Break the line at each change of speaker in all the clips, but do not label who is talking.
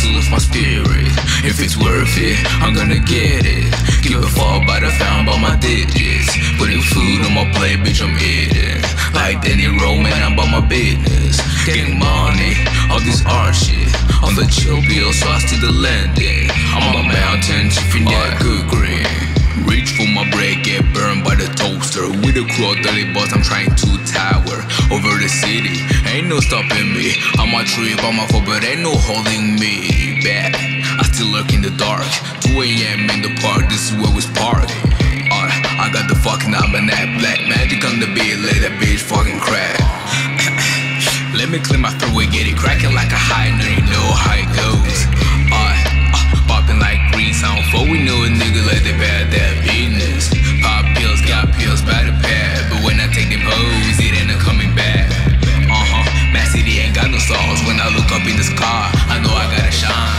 to lift my spirit. If it's worth it, I'm gonna get it. Give a fuck about the found by my digits. Putting food on my plate, bitch, I'm eating. Like Deniro, man, I'm about my business. Getting money, all this art shit. On the chill bill, so I see the landing. I'm on a mountain, chiefing that good green. Reach for my bread, get burned by the toaster. With a crew of dirty boss, I'm trying to tower over the city. Ain't no stopping me. I'm a tree by my foot, but ain't no holding me back. I still lurk in the dark. 2 AM in the park, this is where we park. I got the fucking almanac, black magic on the beat, let that bitch fucking crack. Let me clear my throat and get it crackin' like a high, now you know how it goes. Poppin' like green sound, for we know a nigga like they bad that business. Pop pills, got pills by the pad, but when I take them hoes, it ain't no coming back. Mad City ain't got no sauce. When I look up in the sky, I know I gotta shine.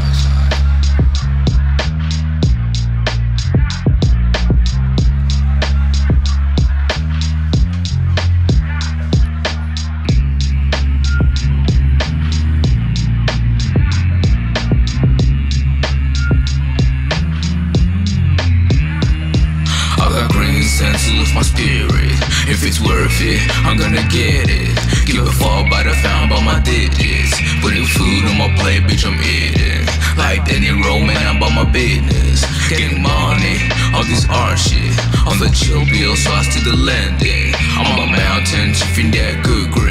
Incense to lift my spirit. If it's worth it, I'm gonna get it. Give a fuck about the found by my digits. Putting food on my plate, bitch, I'm eating. Like Deniro, man, I'm about my business. Getting money, all this art shit. On the chill bill, so I see the landing. I'm on a mountain, chiefing that good green.